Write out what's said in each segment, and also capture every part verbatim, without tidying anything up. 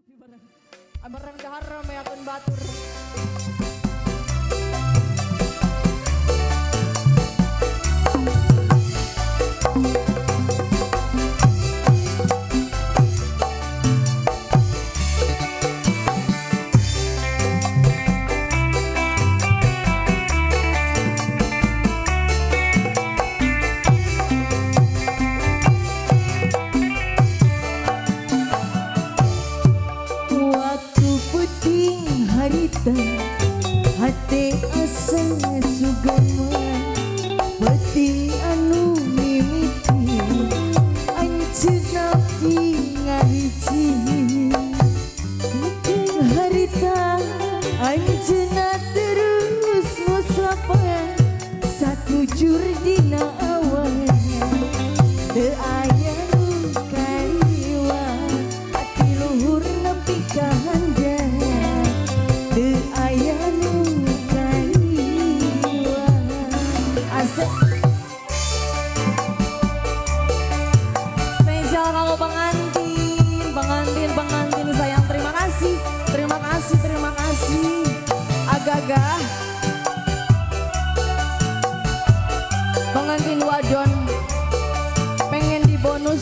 Barang dahar meyakeun batur. Hati asa sugama peti anu mimiti anjeunna ngahiji harita anjeunna terus musafah sakujur dina awalnya teu aya nu kaliwa hati luhur nepi ka handap teu aya nu kaliwa asik. Spesial kalau pengantin, pengantin, pengantin sayang, terima kasih, terima kasih, terima kasih. Agak-agak pengantin wadon pengen dibonus.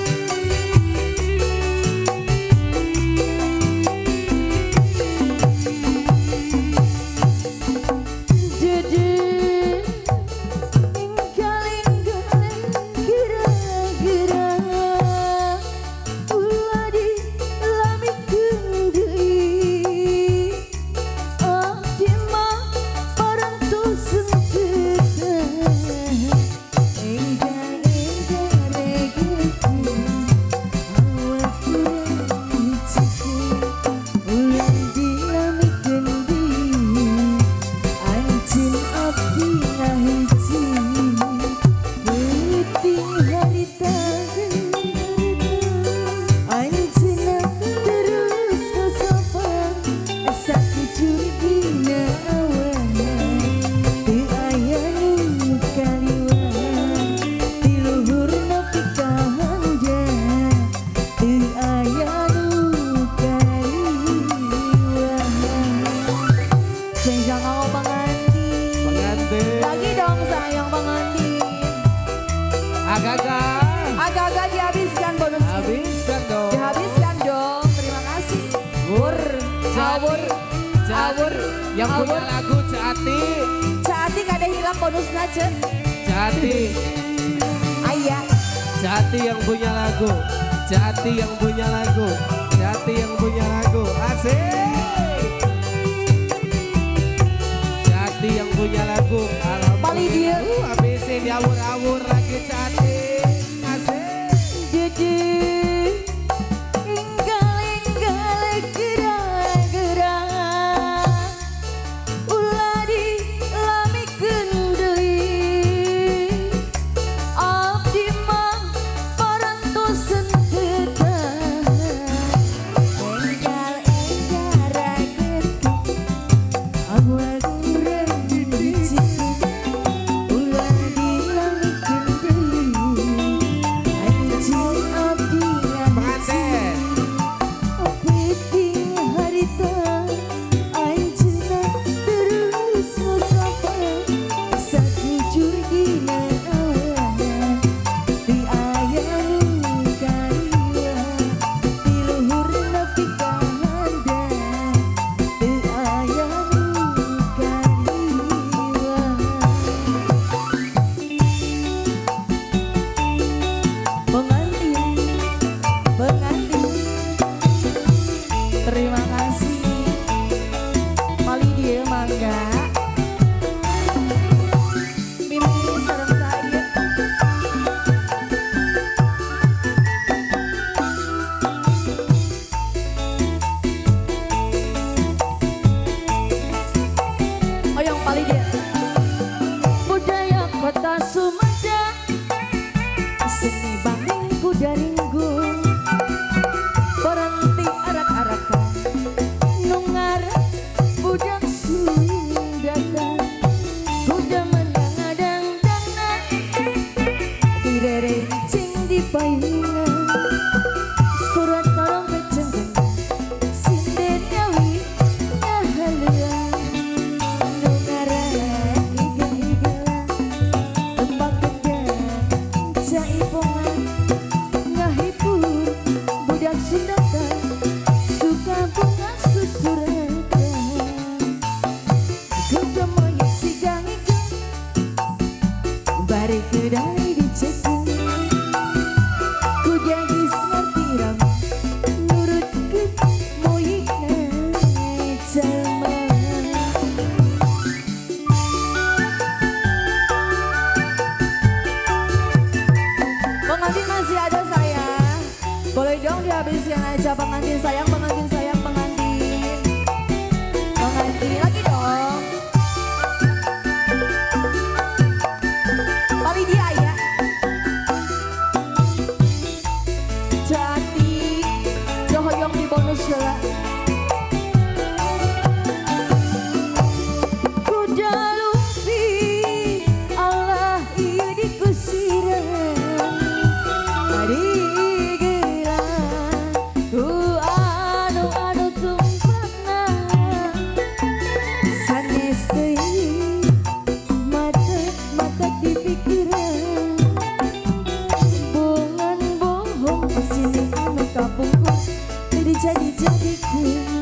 Agak-agak Agak-agak dihabiskan bonus. habiskan dong. Dihabiskan dong. Terima kasih. Bur, Awur, Awur, Yang punya Awur. lagu Cati. Cati kada hilang bonusnya cen. Cati. Ayah. Cati yang punya lagu. Cati yang punya lagu. Cati yang punya lagu. Asik. Cati yang punya lagu. Paling dia. Uh, habisin diawur-awur lagi Cati. Asik. Jadi inggal-inggal gerak-gerak ulah dilamikeun deui abdi mah parantosan teu enggal-enggal rageut awak urang dicicik ulah dilamikeun deui sayang, pengantin sayang, pengantin. Pengantin lagi dong. Pali dia ya. Jati, Johoyong di bonus lah. Jadi-jadi